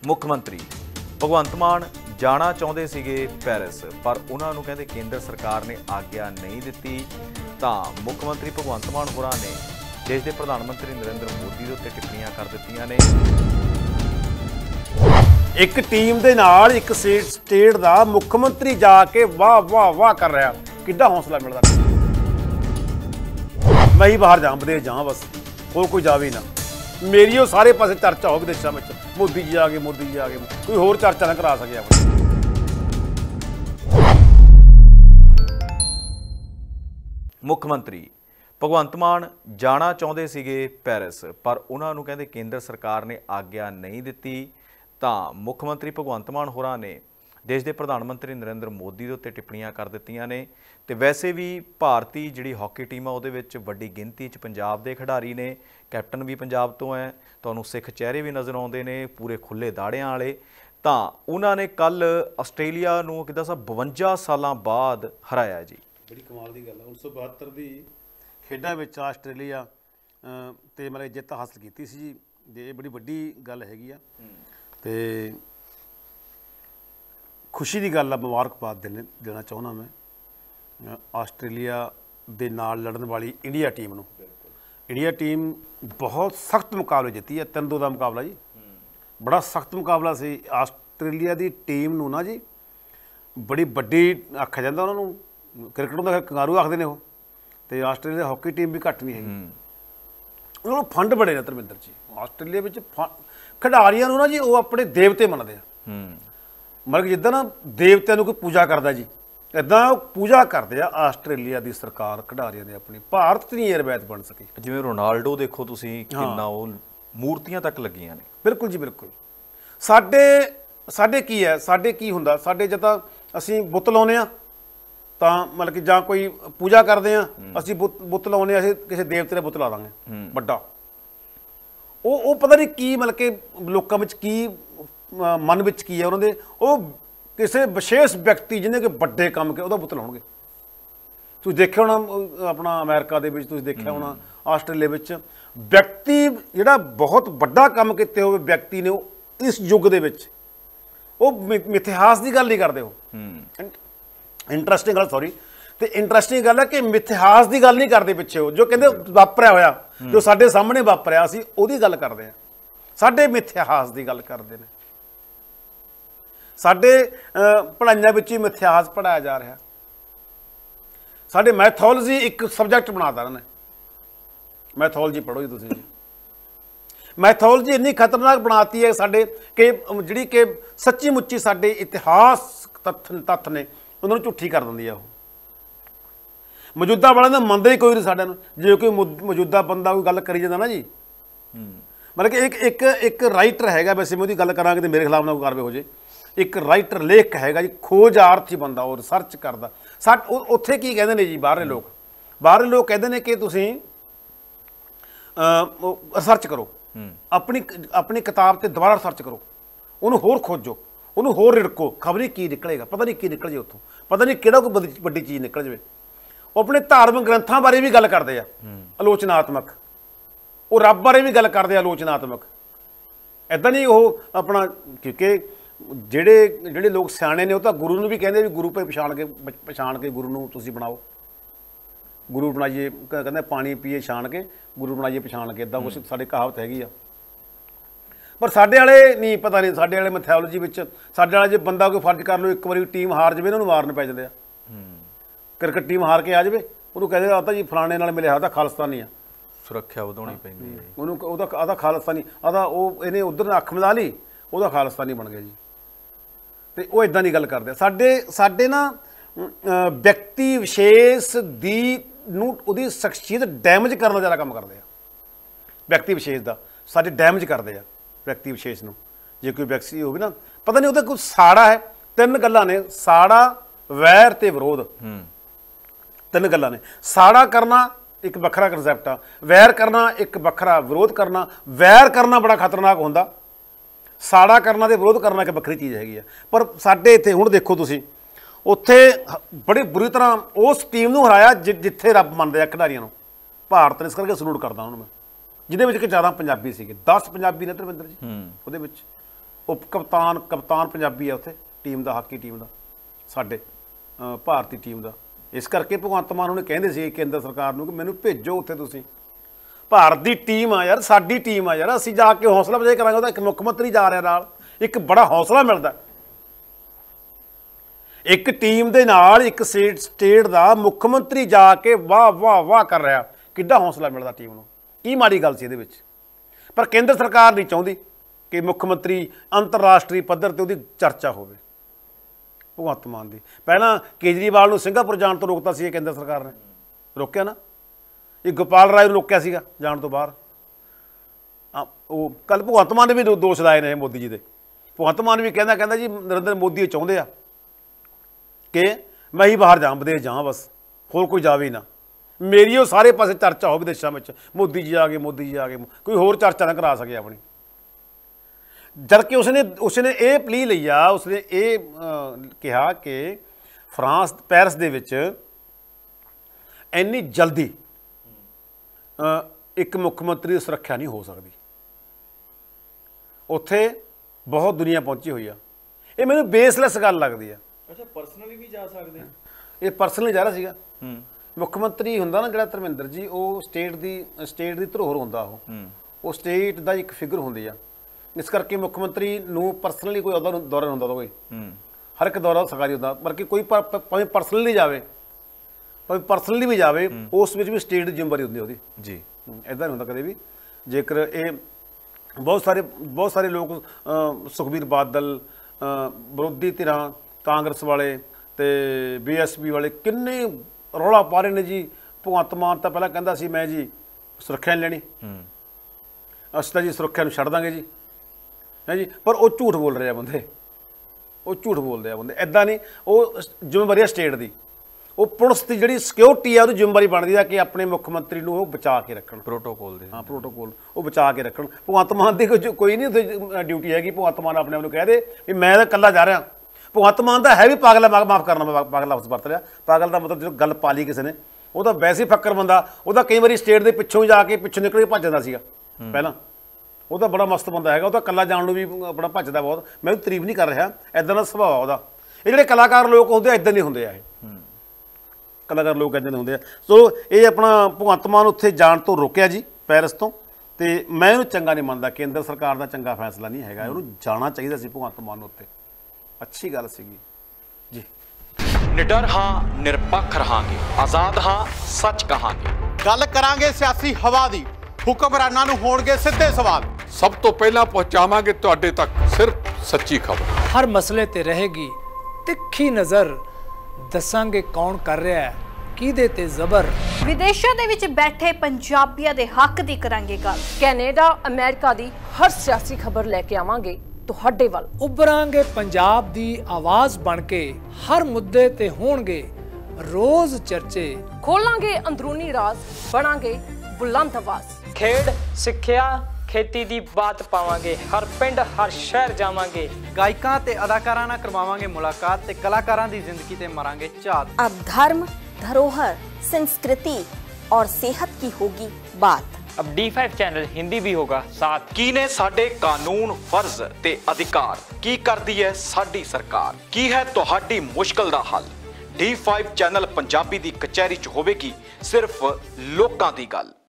ਮੁੱਖ ਮੰਤਰੀ ਭਗਵੰਤ ਮਾਨ ਜਾਣਾ ਚਾਹੁੰਦੇ ਸੀਗੇ ਪੈਰਿਸ, ਪਰ ਉਹਨਾਂ ਨੂੰ ਕਹਿੰਦੇ ਕੇਂਦਰ ਸਰਕਾਰ ਨੇ ਆਗਿਆ ਨਹੀਂ ਦਿੱਤੀ। ਤਾਂ ਮੁੱਖ ਮੰਤਰੀ ਭਗਵੰਤ ਮਾਨ ਹੋਰਾਂ ਨੇ ਦੇਸ਼ ਦੇ ਪ੍ਰਧਾਨ ਮੰਤਰੀ ਨਰਿੰਦਰ ਮੋਦੀ ਦੇ ਉੱਤੇ ਟਿੱਪਣੀਆਂ ਕਰ ਦਿੱਤੀਆਂ ਨੇ। ਇੱਕ ਟੀਮ ਦੇ ਨਾਲ ਇੱਕ ਸਟੇਟ ਦਾ ਮੁੱਖ ਮੰਤਰੀ ਜਾ ਕੇ ਵਾਹ ਵਾਹ ਵਾਹ ਕਰ ਰਿਹਾ, ਕਿੱਡਾ ਹੌਸਲਾ ਮਿਲਦਾ। ਮੈਂ ਹੀ ਬਾਹਰ ਜਾਵਾਂ, ਵਿਦੇਸ਼ ਜਾਵਾਂ, ਬਸ ਹੋਰ ਕੋਈ ਜਾਵੇ ਨਾ। ਮੇਰੀ ਉਹ ਸਾਰੇ ਪਾਸੇ ਚਰਚਾ ਹੋ ਵਿਦੇਸ਼ਾਂ ਵਿੱਚ, ਮੋਦੀ ਜੀ ਆ ਗਏ, ਮੋਦੀ ਜੀ ਆ ਗਏ, ਕੋਈ ਹੋਰ ਚਰਚਾ ਨਾ ਕਰਾ ਸਕਿਆ। ਮੁੱਖ ਮੰਤਰੀ ਭਗਵੰਤ ਮਾਨ ਜਾਣਾ ਚਾਹੁੰਦੇ ਸੀਗੇ ਪੈਰਿਸ, ਪਰ ਉਹਨਾਂ ਨੂੰ ਕਹਿੰਦੇ ਕੇਂਦਰ ਸਰਕਾਰ ਨੇ ਆਗਿਆ ਨਹੀਂ ਦਿੱਤੀ। ਤਾਂ ਮੁੱਖ ਮੰਤਰੀ ਭਗਵੰਤ ਮਾਨ ਹੋਰਾਂ ਨੇ ਦੇਸ਼ ਦੇ ਪ੍ਰਧਾਨ ਮੰਤਰੀ ਨਰਿੰਦਰ ਮੋਦੀ ਦੇ ਉੱਤੇ ਟਿੱਪਣੀਆਂ ਕਰ ਦਿੱਤੀਆਂ ਨੇ। ਤੇ ਵੈਸੇ ਵੀ ਭਾਰਤੀ ਜਿਹੜੀ ਹਾਕੀ ਟੀਮ ਆ ਉਹਦੇ ਵਿੱਚ ਵੱਡੀ ਗਿਣਤੀ 'ਚ ਪੰਜਾਬ ਦੇ ਖਿਡਾਰੀ ਨੇ, ਕੈਪਟਨ ਵੀ ਪੰਜਾਬ ਤੋਂ ਹੈ, ਤੁਹਾਨੂੰ ਸਿੱਖ ਚਿਹਰੇ ਵੀ ਨਜ਼ਰ ਆਉਂਦੇ ਨੇ ਪੂਰੇ ਖੁੱਲੇ ਦਾੜਿਆਂ ਵਾਲੇ। ਤਾਂ ਉਹਨਾਂ ਨੇ ਕੱਲ ਆਸਟ੍ਰੇਲੀਆ ਨੂੰ ਕਿੱਦਾਂ 52 ਸਾਲਾਂ ਬਾਅਦ ਹਰਾਇਆ ਜੀ। ਬੜੀ ਕਮਾਲ ਦੀ ਗੱਲ ਹੈ। 1972 ਦੀ ਖੇਡਾਂ ਵਿੱਚ ਆਸਟ੍ਰੇਲੀਆ ਤੇ ਮਤਲਬ ਜਿੱਤ ਹਾਸਲ ਕੀਤੀ ਸੀ ਜੀ, ਤੇ ਇਹ ਬੜੀ ਵੱਡੀ ਗੱਲ ਹੈਗੀ ਆ ਤੇ ਖੁਸ਼ੀ ਦੀ ਗੱਲ ਆ। ਮੁਬਾਰਕਬਾਦ ਦੇਣਾ ਚਾਹੁੰਦਾ ਮੈਂ ਆਸਟ੍ਰੇਲੀਆ ਦੇ ਨਾਲ ਲੜਨ ਵਾਲੀ ਇੰਡੀਆ ਟੀਮ ਨੂੰ। ਇੰਡੀਆ ਟੀਮ ਬਹੁਤ ਸਖਤ ਮੁਕਾਬਲੇ ਜਿੱਤੀ ਹੈ, 3-2 ਦਾ ਮੁਕਾਬਲਾ ਜੀ, ਬੜਾ ਸਖਤ ਮੁਕਾਬਲਾ ਸੀ। ਆਸਟ੍ਰੇਲੀਆ ਦੀ ਟੀਮ ਨੂੰ ਨਾ ਜੀ ਬੜੀ ਵੱਡੀ ਆਖਿਆ ਜਾਂਦਾ ਉਹਨਾਂ ਨੂੰ, ਕ੍ਰਿਕਟ ਨੂੰ ਤਾਂ ਕੰਗਾਰੂ ਆਖਦੇ ਨੇ ਉਹ, ਤੇ ਆਸਟ੍ਰੇਲੀਆ ਹਾਕੀ ਟੀਮ ਵੀ ਘੱਟ ਨਹੀਂ ਹੈਗੀ। ਉਹਨਾਂ ਨੂੰ ਫੰਡ ਬੜੇ ਨੇ ਧਰਮਿੰਦਰ ਜੀ ਆਸਟ੍ਰੇਲੀਆ ਵਿੱਚ। ਖਿਡਾਰੀਆਂ ਨੂੰ ਨਾ ਜੀ ਉਹ ਆਪਣੇ ਦੇਵਤੇ ਮੰਨਦੇ ਆ, ਮਤਲਬ ਜਿੱਦਾਂ ਨਾ ਦੇਵਤਿਆਂ ਨੂੰ ਕੋਈ ਪੂਜਾ ਕਰਦਾ ਜੀ, ਇੱਦਾਂ ਪੂਜਾ ਕਰਦੇ ਆ ਆਸਟ੍ਰੇਲੀਆ ਦੀ ਸਰਕਾਰ ਖਿਡਾਰੀਆਂ ਦੇ ਆਪਣੀ। ਭਾਰਤ ਨਹੀਂ ਇਹ ਰਵਾਇਤ ਬਣ ਸਕੀ। ਜਿਵੇਂ ਰੋਨਾਲਡੋ ਦੇਖੋ ਤੁਸੀਂ, ਕਿੰਨਾ ਉਹ ਮੂਰਤੀਆਂ ਤੱਕ ਲੱਗੀਆਂ ਨੇ। ਬਿਲਕੁਲ ਜੀ ਬਿਲਕੁਲ। ਸਾਡੇ ਕੀ ਹੈ, ਸਾਡੇ ਕੀ ਹੁੰਦਾ, ਸਾਡੇ ਜਦੋਂ ਅਸੀਂ ਬੁੱਤ ਲਾਉਂਦੇ ਆ ਤਾਂ ਮਤਲਬ ਕਿ ਜਾਂ ਕੋਈ ਪੂਜਾ ਕਰਦੇ ਆ, ਅਸੀਂ ਬੁੱਤ ਲਾਉਂਦੇ, ਅਸੀਂ ਕਿਸੇ ਦੇਵਤੇ ਦਾ ਬੁੱਤ ਲਾ ਦਾਂਗੇ ਵੱਡਾ। ਉਹ ਪਤਾ ਨਹੀਂ ਕੀ ਮਤਲਬ ਕਿ ਲੋਕਾਂ ਵਿੱਚ ਕੀ ਮਨ ਵਿੱਚ ਕੀ ਹੈ ਉਹਨਾਂ ਦੇ, ਉਹ ਕਿਸੇ ਵਿਸ਼ੇਸ਼ ਵਿਅਕਤੀ ਜਿਹਨੇ ਕਿ ਵੱਡੇ ਕੰਮ ਕੇ ਉਹਦਾ ਬੁੱਤ ਲਾਉਣਗੇ। ਤੁਸੀਂ ਦੇਖਿਆ ਹੋਣਾ ਆਪਣਾ ਅਮਰੀਕਾ ਦੇ ਵਿੱਚ, ਤੁਸੀਂ ਦੇਖਿਆ ਹੋਣਾ ਆਸਟ੍ਰੇਲੀਆ ਵਿੱਚ, ਵਿਅਕਤੀ ਜਿਹੜਾ ਬਹੁਤ ਵੱਡਾ ਕੰਮ ਕੀਤੇ ਹੋਵੇ ਵਿਅਕਤੀ ਨੇ, ਉਹ ਇਸ ਯੁੱਗ ਦੇ ਵਿੱਚ ਉਹ ਮਿਥਿਹਾਸ ਦੀ ਗੱਲ ਨਹੀਂ ਕਰਦੇ। ਉਹ ਇੰਟਰਸਟਿੰਗ ਗੱਲ, ਸੌਰੀ, ਤੇ ਇੰਟਰਸਟਿੰਗ ਗੱਲ ਹੈ ਕਿ ਮਿਥਿਹਾਸ ਦੀ ਗੱਲ ਨਹੀਂ ਕਰਦੇ ਪਿੱਛੇ। ਉਹ ਜੋ ਕਹਿੰਦੇ ਵਾਪਰਿਆ ਹੋਇਆ, ਜੋ ਸਾਡੇ ਸਾਹਮਣੇ ਵਾਪਰਿਆ, ਅਸੀਂ ਉਹਦੀ ਗੱਲ ਕਰਦੇ ਹਾਂ। ਸਾਡੇ ਮਿਥਿਹਾਸ ਦੀ ਗੱਲ ਕਰਦੇ ਨੇ। ਸਾਡੇ ਪੜ੍ਹਾਈਆਂ ਵਿੱਚ ਹੀ ਮਿਥਿਹਾਸ ਪੜ੍ਹਾਇਆ ਜਾ ਰਿਹਾ। ਸਾਡੇ ਮੈਥੋਲੋਜੀ ਇੱਕ ਸਬਜੈਕਟ ਬਣਾਤਾ ਇਹਨਾਂ ਨੇ। ਮੈਥੋਲੋਜੀ ਪੜ੍ਹੋ ਜੀ ਤੁਸੀਂ ਜੀ। ਮੈਥੋਲੋਜੀ ਇੰਨੀ ਖਤਰਨਾਕ ਬਣਾਤੀ ਹੈ ਸਾਡੇ ਕਿ ਜਿਹੜੀ ਕਿ ਸੱਚੀ ਮੁੱਚੀ ਸਾਡੇ ਇਤਿਹਾਸ ਤੱਥ ਨੇ ਉਹਨਾਂ ਨੂੰ ਝੂਠੀ ਕਰ ਦਿੰਦੀ ਆ। ਉਹ ਮੌਜੂਦਾ ਵਾਲਿਆਂ ਦਾ ਮੰਨਦਾ ਹੀ ਕੋਈ ਨਹੀਂ ਸਾਡਿਆਂ ਨੂੰ। ਜੇ ਕੋਈ ਮੌਜੂਦਾ ਬੰਦਾ ਕੋਈ ਗੱਲ ਕਰੀ ਜਾਂਦਾ ਨਾ ਜੀ, ਮਤਲਬ ਕਿ ਇੱਕ ਰਾਈਟਰ ਹੈਗਾ, ਵੈਸੇ ਮੈਂ ਉਹਦੀ ਗੱਲ ਕਰਾਂਗੇ ਤੇ ਮੇਰੇ ਖਿਲਾਫ ਨਾ ਕੋਈ ਕਾਰਵਾਈ ਹੋ ਜੇ। ਇੱਕ ਰਾਈਟਰ ਲੇਖਕ ਹੈਗਾ ਜੀ, ਖੋਜਾਰਥੀ ਬੰਦਾ, ਉਹ ਰਿਸਰਚ ਕਰਦਾ। ਉੱਥੇ ਕੀ ਕਹਿੰਦੇ ਨੇ ਜੀ ਬਾਹਰਲੇ ਲੋਕ ਕਹਿੰਦੇ ਨੇ ਕਿ ਤੁਸੀਂ ਰਿਸਰਚ ਕਰੋ, ਆਪਣੀ ਕਿਤਾਬ ਤੇ ਦੁਬਾਰਾ ਰਿਸਰਚ ਕਰੋ, ਉਹਨੂੰ ਹੋਰ ਖੋਜੋ, ਉਹਨੂੰ ਹੋਰ ਰਿੜਕੋ, ਖਬਰ ਕੀ ਨਿਕਲੇਗਾ, ਪਤਾ ਨਹੀਂ ਕੀ ਨਿਕਲ ਜੇ ਉੱਥੋਂ, ਪਤਾ ਨਹੀਂ ਕਿਹੜਾ ਕੋਈ ਵੱਡੀ ਚੀਜ਼ ਨਿਕਲ ਜਾਵੇ। ਉਹ ਆਪਣੇ ਧਾਰਮਿਕ ਗ੍ਰੰਥਾਂ ਬਾਰੇ ਵੀ ਗੱਲ ਕਰਦੇ ਆ ਆਲੋਚਨਾਤਮਕ, ਉਹ ਰੱਬ ਬਾਰੇ ਵੀ ਗੱਲ ਕਰਦੇ ਆ ਆਲੋਚਨਾਤਮਕ। ਇੱਦਾਂ ਨਹੀਂ ਉਹ ਆਪਣਾ, ਕਿਉਂਕਿ ਜਿਹੜੇ ਲੋਕ ਸਿਆਣੇ ਨੇ ਉਹ ਤਾਂ ਗੁਰੂ ਨੂੰ ਵੀ ਕਹਿੰਦੇ ਵੀ ਗੁਰੂ ਭਾਈ ਪਛਾਣ ਕੇ ਗੁਰੂ ਨੂੰ ਤੁਸੀਂ ਬਣਾਓ, ਗੁਰੂ ਬਣਾਈਏ, ਕਹਿੰਦੇ ਪਾਣੀ ਪੀਏ ਛਾਣ ਕੇ, ਗੁਰੂ ਬਣਾਈਏ ਪਛਾਣ ਕੇ, ਇੱਦਾਂ ਕੁਛ ਸਾਡੇ ਕਹਾਵਤ ਹੈਗੀ ਆ। ਪਰ ਸਾਡੇ ਵਾਲੇ ਨਹੀਂ, ਪਤਾ ਨਹੀਂ ਸਾਡੇ ਵਾਲੇ ਮੈਥੋਲੋਜੀ ਵਿੱਚ, ਸਾਡੇ ਵਾਲਾ ਜੇ ਬੰਦਾ ਕੋਈ ਫਰਜ਼ ਕਰ ਲਓ, ਇੱਕ ਵਾਰੀ ਟੀਮ ਹਾਰ ਜਾਵੇ, ਇਹਨਾਂ ਨੂੰ ਮਾਰਨ ਪੈ ਜਾਂਦੇ ਆ। ਕ੍ਰਿਕਟ ਟੀਮ ਹਾਰ ਕੇ ਆ ਜਾਵੇ, ਉਹਨੂੰ ਕਹਿੰਦੇ ਆ ਤਾਂ ਜੀ ਫਲਾਣੇ ਨਾਲ ਮਿਲਿਆ, ਉਹਦਾ ਖਾਲਿਸਤਾਨੀ ਆ, ਸੁਰੱਖਿਆ ਵਧਾਉਣੀ ਪੈਂਦੀ ਹੈ ਉਹਨੂੰ, ਉਹਦਾ ਖਾਲਿਸਤਾਨੀ, ਉਹ ਇਹਨੇ ਉੱਧਰ ਨੇ ਅੱਖ ਮਿਲਾ ਲਈ, ਉਹਦਾ ਖਾਲਿਸਤਾਨੀ ਬਣ ਗਿਆ ਜੀ। ਤੇ ਉਹ ਇਦਾਂ ਦੀ ਗੱਲ ਕਰਦੇ ਆ। ਸਾਡੇ ਨਾ ਵਿਅਕਤੀ ਵਿਸ਼ੇਸ਼ ਨੂੰ ਉਹਦੀ ਸ਼ਖਸੀਅਤ ਡੈਮੇਜ ਕਰਨ ਦਾ ਜ਼ਿਆਦਾ ਕੰਮ ਕਰਦੇ ਆ। ਵਿਅਕਤੀ ਵਿਸ਼ੇਸ਼ ਦਾ ਸਾਡੇ ਡੈਮੇਜ ਕਰਦੇ ਆ ਵਿਅਕਤੀ ਵਿਸ਼ੇਸ਼ ਨੂੰ। ਜੇ ਕੋਈ ਵਿਅਕਤੀ ਹੋਵੇ ਨਾ, ਪਤਾ ਨਹੀਂ ਉਹਦਾ ਕੋਈ ਸਾੜਾ ਹੈ। ਤਿੰਨ ਗੱਲਾਂ ਨੇ, ਸਾੜਾ, ਵੈਰ ਤੇ ਵਿਰੋਧ, ਤਿੰਨ ਗੱਲਾਂ ਨੇ। ਸਾੜਾ ਕਰਨਾ ਇੱਕ ਵੱਖਰਾ ਕਨਸੈਪਟ ਆ, ਵੈਰ ਕਰਨਾ ਇੱਕ ਵੱਖਰਾ, ਵਿਰੋਧ ਕਰਨਾ। ਵੈਰ ਕਰਨਾ ਬੜਾ ਖਤਰਨਾਕ ਹੁੰਦਾ, ਸਾੜਾ ਕਰਨਾ ਤੇ ਵਿਰੋਧ ਕਰਨਾ ਇੱਕ ਵੱਖਰੀ ਚੀਜ਼ ਹੈਗੀ ਆ। ਪਰ ਸਾਡੇ ਇੱਥੇ ਹੁਣ ਦੇਖੋ ਤੁਸੀਂ, ਉੱਥੇ ਬੜੀ ਬੁਰੀ ਤਰ੍ਹਾਂ ਉਸ ਟੀਮ ਨੂੰ ਹਰਾਇਆ ਜਿੱਥੇ ਰੱਬ ਮੰਨਦੇ ਆ ਖਿਡਾਰੀਆਂ ਨੂੰ। ਭਾਰਤ ਨੇ ਇਸ ਕਰਕੇ ਸਲੂਟ ਕਰਦਾ ਉਹਨੂੰ ਮੈਂ, ਜਿਹਦੇ ਵਿੱਚ ਕਿ ਜ਼ਿਆਦਾ ਪੰਜਾਬੀ ਸੀਗੇ, 10 ਪੰਜਾਬੀ ਨੇ ਧਰਮਿੰਦਰ ਜੀ ਉਹਦੇ ਵਿੱਚ। ਉਪ ਕਪਤਾਨ ਪੰਜਾਬੀ ਆ ਉੱਥੇ ਟੀਮ ਦਾ, ਹਾਕੀ ਟੀਮ ਦਾ, ਸਾਡੇ ਭਾਰਤੀ ਟੀਮ ਦਾ। ਇਸ ਕਰਕੇ ਭਗਵੰਤ ਮਾਨ ਉਹਨੇ ਕਹਿੰਦੇ ਸੀ ਕੇਂਦਰ ਸਰਕਾਰ ਨੂੰ ਕਿ ਮੈਨੂੰ ਭੇਜੋ ਉੱਥੇ, ਤੁਸੀਂ ਭਾਰਤ ਦੀ ਟੀਮ ਆ ਯਾਰ, ਸਾਡੀ ਟੀਮ ਆ ਯਾਰ, ਅਸੀਂ ਜਾ ਕੇ ਹੌਸਲਾ ਅਫਜ਼ਾਈ ਕਰਾਂਗੇ। ਉਹਦਾ ਇੱਕ ਮੁੱਖ ਮੰਤਰੀ ਜਾ ਰਿਹਾ ਨਾਲ, ਇੱਕ ਬੜਾ ਹੌਸਲਾ ਮਿਲਦਾ। ਇੱਕ ਟੀਮ ਦੇ ਨਾਲ ਇੱਕ ਸਟੇਟ ਦਾ ਮੁੱਖ ਮੰਤਰੀ ਜਾ ਕੇ ਵਾਹ ਵਾਹ ਵਾਹ ਕਰ ਰਿਹਾ, ਕਿੱਡਾ ਹੌਸਲਾ ਮਿਲਦਾ ਟੀਮ ਨੂੰ। ਕੀ ਮਾੜੀ ਗੱਲ ਸੀ ਇਹਦੇ ਵਿੱਚ? ਪਰ ਕੇਂਦਰ ਸਰਕਾਰ ਨਹੀਂ ਚਾਹੁੰਦੀ ਕਿ ਮੁੱਖ ਮੰਤਰੀ ਅੰਤਰਰਾਸ਼ਟਰੀ ਪੱਧਰ ਤੇ ਉਹਦੀ ਚਰਚਾ ਹੋਵੇ ਭਗਵੰਤ ਮਾਨ ਦੀ। ਪਹਿਲਾਂ ਕੇਜਰੀਵਾਲ ਨੂੰ ਸਿੰਗਾਪੁਰ ਜਾਣ ਤੋਂ ਰੋਕਤਾ ਸੀ ਇਹ ਕੇਂਦਰ ਸਰਕਾਰ ਨੇ, ਰੋਕਿਆ ਨਾ। ਇਹ ਗੋਪਾਲ ਰਾਏ ਨੂੰ ਰੋਕਿਆ ਸੀਗਾ ਜਾਣ ਤੋਂ ਬਾਹਰ। ਉਹ ਕੱਲ ਭਗਵੰਤ ਮਾਨ ਨੇ ਵੀ ਦੋਸ਼ ਲਾਏ ਨੇ ਮੋਦੀ ਜੀ ਦੇ। ਭਗਵੰਤ ਮਾਨ ਵੀ ਕਹਿੰਦਾ ਜੀ ਨਰਿੰਦਰ ਮੋਦੀ ਚਾਹੁੰਦੇ ਆ ਕਿ ਮੈਂ ਹੀ ਬਾਹਰ ਜਾਵਾਂ, ਵਿਦੇਸ਼ ਜਾਵਾਂ, ਬਸ ਹੋਰ ਕੋਈ ਜਾਵੇ ਹੀ ਨਾ, ਮੇਰੀ ਉਹ ਸਾਰੇ ਪਾਸੇ ਚਰਚਾ ਹੋ ਵਿਦੇਸ਼ਾਂ ਵਿੱਚ, ਮੋਦੀ ਜੀ ਆ ਗਏ, ਮੋਦੀ ਜੀ ਆ ਗਏ, ਕੋਈ ਹੋਰ ਚਰਚਾ ਨਾ ਕਰਾ ਸਕੇ ਆਪਣੀ। ਜਦ ਕਿ ਉਸਨੇ ਇਹ ਪਲੀ ਲਈ ਆ, ਉਸਨੇ ਇਹ ਕਿਹਾ ਕਿ ਫਰਾਂਸ ਪੈਰਿਸ ਦੇ ਵਿੱਚ ਇੰਨੀ ਜਲਦੀ ਇੱਕ ਮੁੱਖ ਮੰਤਰੀ ਦੀ ਸੁਰੱਖਿਆ ਨਹੀਂ ਹੋ ਸਕਦੀ, ਉੱਥੇ ਬਹੁਤ ਦੁਨੀਆ ਪਹੁੰਚੀ ਹੋਈ ਆ। ਇਹ ਮੈਨੂੰ ਬੇਸਲੈਸ ਗੱਲ ਲੱਗਦੀ ਆ। ਅੱਛਾ, ਪਰਸਨਲੀ ਵੀ ਜਾ ਸਕਦੇ ਆ? ਇਹ ਪਰਸਨਲੀ ਜਾ ਰਿਹਾ ਸੀਗਾ। ਮੁੱਖ ਮੰਤਰੀ ਹੁੰਦਾ ਨਾ ਜਿਹੜਾ ਧਰਮਿੰਦਰ ਜੀ, ਉਹ ਸਟੇਟ ਦੀ ਧਰੋਹਰ ਹੁੰਦਾ, ਉਹ ਸਟੇਟ ਦਾ ਇੱਕ ਫਿਗਰ ਹੁੰਦੀ ਆ। ਇਸ ਕਰਕੇ ਮੁੱਖ ਮੰਤਰੀ ਨੂੰ ਪਰਸਨਲੀ ਕੋਈ ਅਹੁਦਾ ਦੌਰਾ ਹੁੰਦਾ ਕੋਈ, ਹਰ ਇੱਕ ਦੌਰਾ ਸਰਕਾਰੀ ਹੁੰਦਾ, ਬਲਕਿ ਕੋਈ ਭਾਵੇਂ ਪਰਸਨਲੀ ਜਾਵੇ, ਭਾਵੇਂ ਪਰਸਨਲੀ ਵੀ ਜਾਵੇ, ਉਸ ਵਿੱਚ ਵੀ ਸਟੇਟ ਦੀ ਜ਼ਿੰਮੇਵਾਰੀ ਹੁੰਦੀ ਉਹਦੀ ਜੀ। ਇੱਦਾਂ ਨਹੀਂ ਹੁੰਦਾ ਕਦੇ ਵੀ। ਜੇਕਰ ਇਹ ਬਹੁਤ ਸਾਰੇ ਲੋਕ ਸੁਖਬੀਰ ਬਾਦਲ, ਵਿਰੋਧੀ ਧਿਰਾਂ, ਕਾਂਗਰਸ ਵਾਲੇ ਤੇ BSP ਵਾਲੇ ਕਿੰਨੇ ਰੌਲਾ ਪਾ ਰਹੇ ਨੇ ਜੀ। ਭਗਵੰਤ ਮਾਨ ਤਾਂ ਪਹਿਲਾਂ ਕਹਿੰਦਾ ਸੀ ਮੈਂ ਜੀ ਸੁਰੱਖਿਆ ਨਹੀਂ ਲੈਣੀ, ਅਸੀਂ ਤਾਂ ਜੀ ਸੁਰੱਖਿਆ ਨੂੰ ਛੱਡ ਦਾਂਗੇ ਜੀ, ਹੈ ਜੀ। ਪਰ ਉਹ ਝੂਠ ਬੋਲ ਰਹੇ ਆ ਬੰਦੇ, ਉਹ ਝੂਠ ਬੋਲਦੇ ਆ ਬੰਦੇ। ਇੱਦਾਂ ਨਹੀਂ, ਉਹ ਜ਼ਿੰਮੇਵਾਰੀ ਆ ਸਟੇਟ ਦੀ, ਉਹ ਪੁਲਿਸ ਦੀ ਜਿਹੜੀ ਸਿਕਿਉਰਿਟੀ ਆ ਉਹਦੀ ਜ਼ਿੰਮੇਵਾਰੀ ਬਣਦੀ ਆ ਕਿ ਆਪਣੇ ਮੁੱਖ ਮੰਤਰੀ ਨੂੰ ਉਹ ਬਚਾ ਕੇ ਰੱਖਣ, ਪ੍ਰੋਟੋਕੋਲ ਦੇ। ਹਾਂ, ਪ੍ਰੋਟੋਕੋਲ ਉਹ ਬਚਾ ਕੇ ਰੱਖਣ। ਭਗਵੰਤ ਮਾਨ ਦੀ ਕੋਈ ਨਹੀਂ ਉੱਥੇ ਡਿਊਟੀ ਹੈਗੀ। ਭਗਵੰਤ ਮਾਨ ਆਪਣੇ ਆਪ ਨੂੰ ਕਹਿ ਦੇ ਵੀ ਮੈਂ ਤਾਂ ਇਕੱਲਾ ਜਾ ਰਿਹਾ। ਭਗਵੰਤ ਮਾਨ ਦਾ ਹੈ ਵੀ ਪਾਗਲ, ਮਾਫ ਕਰਨਾ ਮੈਂ ਪਾਗਲ ਲਫ਼ਜ਼ ਵਰਤ ਲਿਆ। ਪਾਗਲ ਦਾ ਮਤਲਬ ਜਦੋਂ ਗੱਲ ਪਾ ਲਈ ਕਿਸੇ ਨੇ, ਉਹ ਤਾਂ ਵੈਸੇ ਫੱਕਰ ਬੰਦਾ। ਉਹਦਾ ਕਈ ਵਾਰੀ ਸਟੇਟ ਦੇ ਪਿੱਛੋਂ ਜਾ ਕੇ ਪਿੱਛੋਂ ਨਿਕਲ ਕੇ ਭੱਜ ਜਾਂਦਾ ਸੀਗਾ ਪਹਿਲਾਂ। ਉਹ ਤਾਂ ਬੜਾ ਮਸਤ ਬੰਦਾ ਹੈਗਾ, ਉਹ ਤਾਂ ਇਕੱਲਾ ਜਾਣ ਨੂੰ ਵੀ ਆਪਣਾ ਭੱਜਦਾ ਬਹੁਤ। ਮੈਂ ਉਹਦੀ ਤਾਰੀਫ ਨਹੀਂ ਕਰ ਰਿਹਾ, ਇੱਦਾਂ ਦਾ ਸੁਭਾਅ ਉਹਦਾ। ਇਹ ਜਿਹੜੇ ਕਲਾਕਾਰ ਲੋਕ ਹੁੰਦੇ ਆ ਇੱਦਾਂ ਨਹੀਂ ਹੁੰਦੇ ਆ, ਇਹ ਕਲਾਕਾਰ ਲੋਕ ਇੱਦਾਂ ਨਹੀਂ ਹੁੰਦੇ ਆ। ਸੋ ਇਹ ਆਪਣਾ ਭਗਵੰਤ ਮਾਨ ਉੱਥੇ ਜਾਣ ਤੋਂ ਰੋਕਿਆ ਜੀ ਪੈਰਿਸ ਤੋਂ, ਤੇ ਮੈਂ ਉਹਨੂੰ ਚੰਗਾ ਨਹੀਂ ਮੰਨਦਾ। ਕੇਂਦਰ ਸਰਕਾਰ ਦਾ ਚੰਗਾ ਫੈਸਲਾ ਨਹੀਂ ਹੈਗਾ, ਉਹਨੂੰ ਜਾਣਾ ਚਾਹੀਦਾ ਸੀ ਭਗਵੰਤ ਮਾਨ ਨੂੰ ਉੱਤੇ। ਅੱਛੀ ਗੱਲ ਸੀਗੀ ਜੀ। ਨਿਡਰ ਹਾਂ, ਨਿਰਪੱਖ ਰਹਾਂਗੇ, ਆਜ਼ਾਦ ਹਾਂ, ਸੱਚ ਕਹਾਂਗੇ। ਗੱਲ ਕਰਾਂਗੇ ਸਿਆਸੀ ਹਵਾ ਦੀ, ਹੁਕਮਰਾਨਾਂ ਨੂੰ ਹੋਣਗੇ ਸਿੱਧੇ ਸਵਾਲ। ਸਭ ਤੋਂ ਪਹਿਲਾਂ ਪਹੁੰਚਾਵਾਂਗੇ ਤੁਹਾਡੇ ਤੱਕ ਸਿਰਫ ਸੱਚੀ ਖਬਰ। ਹਰ ਮਸਲੇ ਤੇ ਰਹੇਗੀ ਤਿੱਖੀ ਨਜ਼ਰ, ਦੱਸਾਂਗੇ ਕੌਣ ਕਰ ਰਿਹਾ ਹੈ, ਕਿਹਦੇ ਤੇ ਜ਼ਬਰ। ਵਿਦੇਸ਼ਾਂ ਦੇ ਵਿੱਚ ਬੈਠੇ ਪੰਜਾਬੀਆਂ ਦੇ ਹੱਕ ਦੀ ਕਰਾਂਗੇ ਗੱਲ। ਕੈਨੇਡਾ, ਅਮਰੀਕਾ ਦੀ ਹਰ ਸਿਆਸੀ ਖਬਰ ਲੈ ਕੇ ਆਵਾਂਗੇ ਤੁਹਾਡੇ ਵੱਲ। ਉਭਰਾਂਗੇ ਪੰਜਾਬ ਦੀ ਆਵਾਜ਼ ਬਣ ਕੇ, ਹਰ ਮੁੱਦੇ ਤੇ ਹੋਣਗੇ ਰੋਜ਼ ਚਰਚੇ। ਖੋਲਾਂਗੇ ਅੰਦਰੂਨੀ ਰਾਜ਼, ਬਣਾਂਗੇ ਬੁਲੰਦ ਆਵਾਜ਼। ਖੇਡ, ਸਿੱਖਿਆ, ਖੇਤੀ ਦੀ ਬਾਤ ਪਾਵਾਂਗੇ, ਹਰ ਪਿੰਡ ਹਰ ਸ਼ਹਿਰ ਜਾਵਾਂਗੇ। ਗਾਇਕਾਂ ਤੇ ਅਦਾਕਾਰਾਂ ਨਾਲ ਕਰਵਾਵਾਂਗੇ ਮੁਲਾਕਾਤ ਤੇ ਕਲਾਕਾਰਾਂ ਦੀ ਜ਼ਿੰਦਗੀ ਤੇ ਮਾਰਾਂਗੇ ਝਾਤ। अब धर्म, धरोहर, संस्कृति और सेहत की होगी बात। अब D5 चैनल हिंदी भी होगा साथ। ਕੀ ਨੇ ਸਾਡੇ ਕਾਨੂੰਨ, ਫਰਜ਼ ਤੇ ਅਧਿਕਾਰ, ਕੀ ਕਰਦੀ ਹੈ ਸਾਡੀ ਸਰਕਾਰ, ਕੀ ਹੈ ਤੁਹਾਡੀ ਮੁਸ਼ਕਲ ਦਾ ਹੱਲ। D5 ਚੈਨਲ ਪੰਜਾਬੀ ਦੀ ਕਚਹਿਰੀ 'ਚ ਹੋਵੇਗੀ ਸਿਰਫ ਲੋਕਾਂ ਦੀ ਗੱਲ।